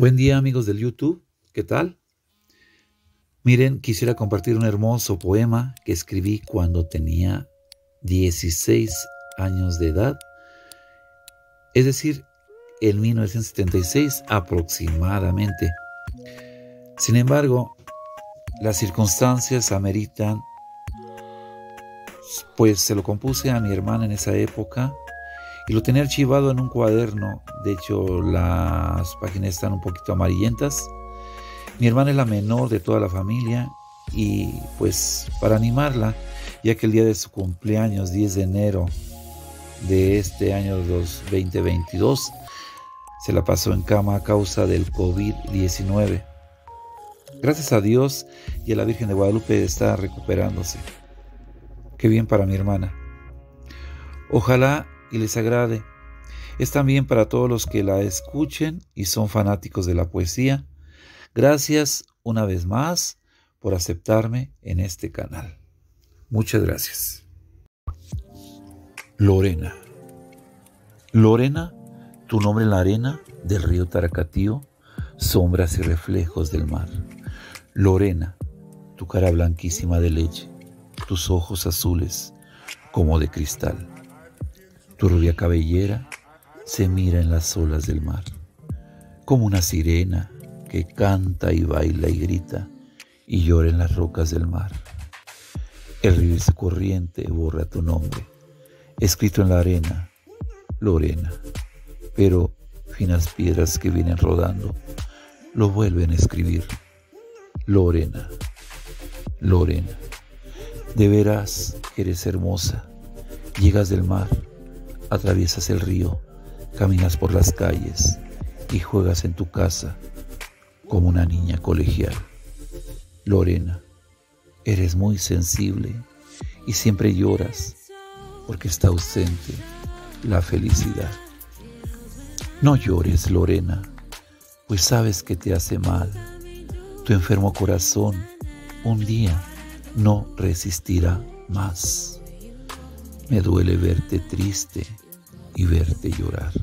Buen día amigos del YouTube, ¿qué tal? Miren, quisiera compartir un hermoso poema que escribí cuando tenía 16 años de edad, es decir, en 1976 aproximadamente. Sin embargo, las circunstancias ameritan, pues se lo compuse a mi hermana en esa época y lo tenía archivado en un cuaderno. De hecho, las páginas están un poquito amarillentas. Mi hermana es la menor de toda la familia y pues para animarla, ya que el día de su cumpleaños, 10 de enero de este año 2022, se la pasó en cama a causa del COVID-19. Gracias a Dios y a la Virgen de Guadalupe está recuperándose. Qué bien para mi hermana. Ojalá y les agrade. Es también para todos los que la escuchen y son fanáticos de la poesía. Gracias una vez más por aceptarme en este canal. Muchas gracias. Lorena. Lorena, tu nombre en la arena del río Taracatío, sombras y reflejos del mar. Lorena, tu cara blanquísima de leche, tus ojos azules como de cristal. Tu rubia cabellera se mira en las olas del mar, como una sirena que canta y baila y grita y llora en las rocas del mar. El río y su corriente borra tu nombre, escrito en la arena, Lorena, pero finas piedras que vienen rodando lo vuelven a escribir. Lorena, Lorena, de veras eres hermosa, llegas del mar, atraviesas el río, caminas por las calles y juegas en tu casa como una niña colegial. Lorena, eres muy sensible y siempre lloras porque está ausente la felicidad. No llores, Lorena, pues sabes que te hace mal. Tu enfermo corazón un día no resistirá más. Me duele verte triste y verte llorar.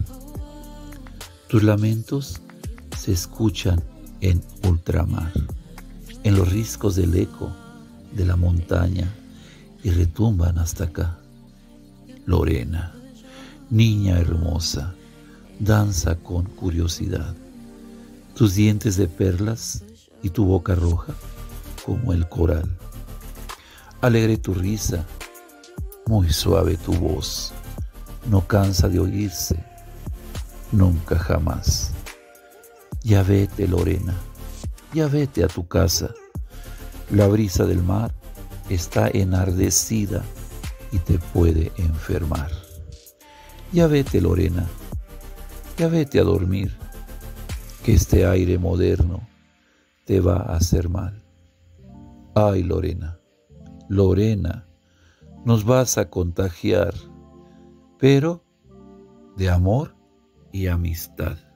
Tus lamentos se escuchan en ultramar, en los riscos del eco de la montaña y retumban hasta acá. Lorena, niña hermosa, danza con curiosidad. Tus dientes de perlas y tu boca roja como el coral. Alegre tu risa, muy suave tu voz, no cansa de oírse, nunca jamás. Ya vete, Lorena, ya vete a tu casa. La brisa del mar está enardecida y te puede enfermar. Ya vete, Lorena, ya vete a dormir, que este aire moderno te va a hacer mal. Ay, Lorena, Lorena, nos vas a contagiar, pero de amor y amistad.